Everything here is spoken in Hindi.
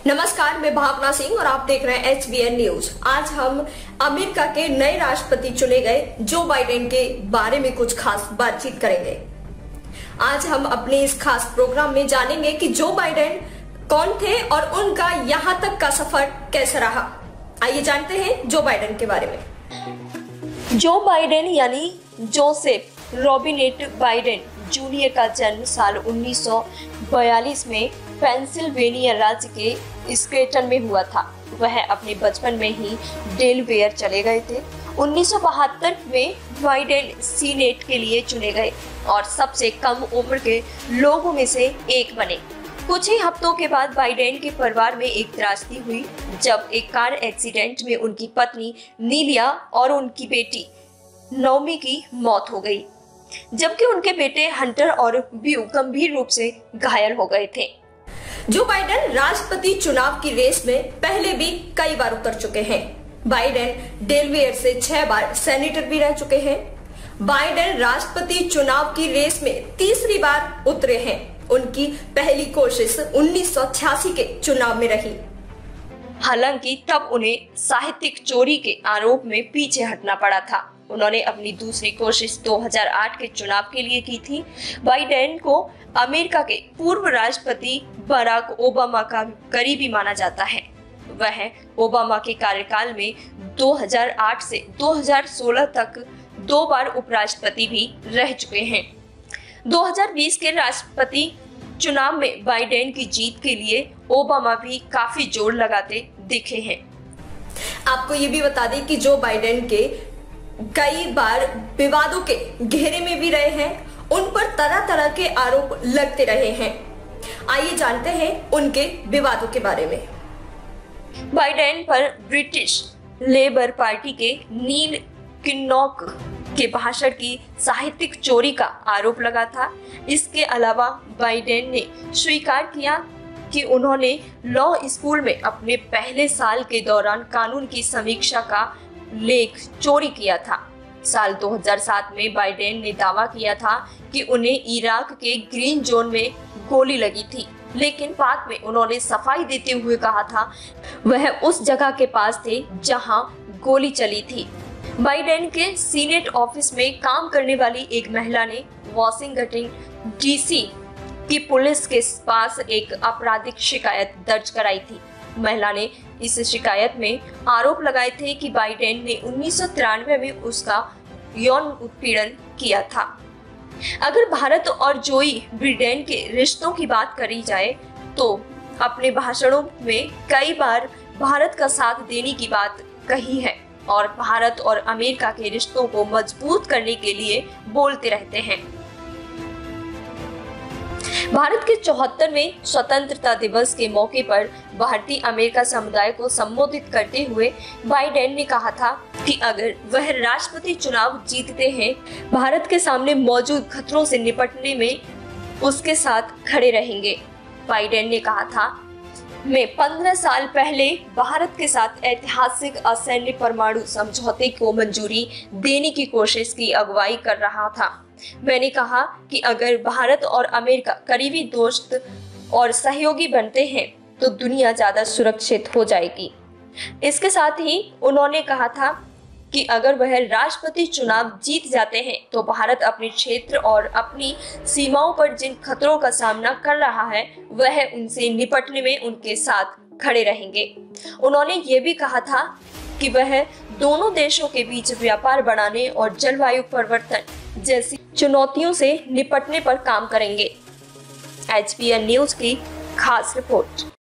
नमस्कार, मैं भावना सिंह और आप देख रहे हैं HBN न्यूज। आज हम अमेरिका के नए राष्ट्रपति चुने गए जो बाइडेन के बारे में कुछ खास बातचीत करेंगे। आज हम अपने इस खास प्रोग्राम में जानेंगे कि जो बाइडेन कौन थे और उनका यहाँ तक का सफर कैसा रहा। आइए जानते हैं जो बाइडेन के बारे में। जो बाइडेन यानी जोसेफ रॉबिनेट बाइडेन जूनियर का जन्म साल 1942 में पेंसिल्वेनिया राज्य के स्क्रेटन में हुआ था। वह अपने बचपन में ही डेलवेयर चले गए थे। 1972 में बाइडेन सीनेट के लिए चुने गए और सबसे कम उम्र के लोगों में से एक बने। कुछ ही हफ्तों के बाद बाइडेन के परिवार में एक त्रासदी हुई जब एक कार एक्सीडेंट में उनकी पत्नी नीलिया और उनकी बेटी नोमी की मौत हो गई, जबकि उनके बेटे हंटर और ब्यू गंभीर रूप से घायल हो गए थे। जो बाइडेन राष्ट्रपति चुनाव की रेस में पहले भी कई बार उतर चुके हैं। बाइडेन डेलवेयर से 6 बार सेनेटर भी रह चुके हैं। बाइडेन राष्ट्रपति चुनाव की रेस में तीसरी बार उतरे हैं। उनकी पहली कोशिश 1986 के चुनाव में रही, हालांकि तब उन्हें साहित्यिक चोरी के आरोप में पीछे हटना पड़ा था। उन्होंने अपनी दूसरी कोशिश 2008 के चुनाव के लिए की थी। बाइडेन को अमेरिका के पूर्व राष्ट्रपति बराक ओबामा का करीबी माना जाता है। वह ओबामा के कार्यकाल में 2008 से 2016 तक 2 बार उपराष्ट्रपति भी रह चुके हैं। 2020 के राष्ट्रपति चुनाव में बाइडेन की जीत के लिए ओबामा भी काफी जोर लगाते दिखे हैं। आपको ये भी बता दें कि जो बाइडेन के कई बार विवादों के घेरे में भी रहे हैं, उन पर तरह तरह के आरोप लगते रहे हैं। आइए जानते हैं उनके विवादों के बारे में। बाइडेन पर ब्रिटिश लेबर पार्टी के नील किन्नौक के भाषण की साहित्यिक चोरी का आरोप लगा था। इसके अलावा बाइडेन ने स्वीकार किया कि उन्होंने लॉ स्कूल में अपने पहले साल के दौरान कानून की समीक्षा का लेख चोरी किया था। साल 2007 में बाइडेन ने दावा किया था कि उन्हें इराक के ग्रीन जोन में गोली लगी थी, लेकिन बाद में उन्होंने सफाई देते हुए कहा था वह उस जगह के पास थे जहां गोली चली थी। बाइडेन के सीनेट ऑफिस में काम करने वाली एक महिला ने वाशिंगटन डीसी की पुलिस के पास एक आपराधिक शिकायत दर्ज कराई थी। महिला ने इस शिकायत में आरोप लगाए थे कि बाइडेन ने 1993 में उसका यौन उत्पीड़न किया था। अगर भारत और जोई बाइडेन के रिश्तों की बात करी जाए तो अपने भाषणों में कई बार भारत का साथ देने की बात कही है और भारत और अमेरिका के रिश्तों को मजबूत करने के लिए बोलते रहते हैं। भारत के 74वें स्वतंत्रता दिवस के मौके पर भारतीय अमेरिका समुदाय को संबोधित करते हुए बाइडेन ने कहा था कि अगर वह राष्ट्रपति चुनाव जीतते हैं, भारत के सामने मौजूद खतरों से निपटने में उसके साथ खड़े रहेंगे। बाइडेन ने कहा था, मैं 15 साल पहले भारत के साथ ऐतिहासिक असैन्य परमाणु समझौते को मंजूरी देने की कोशिश की अगुवाई कर रहा था। मैंने कहा कि अगर भारत और अमेरिका करीबी दोस्त और सहयोगी बनते हैं तो दुनिया ज्यादा सुरक्षित हो जाएगी। इसके साथ ही उन्होंने कहा था कि अगर वह राष्ट्रपति चुनाव जीत जाते हैं तो भारत अपने क्षेत्र और अपनी सीमाओं पर जिन खतरों का सामना कर रहा है वह उनसे निपटने में उनके साथ खड़े रहेंगे। उन्होंने ये भी कहा था कि वह दोनों देशों के बीच व्यापार बढ़ाने और जलवायु परिवर्तन जैसी चुनौतियों से निपटने पर काम करेंगे। HBN न्यूज की खास रिपोर्ट।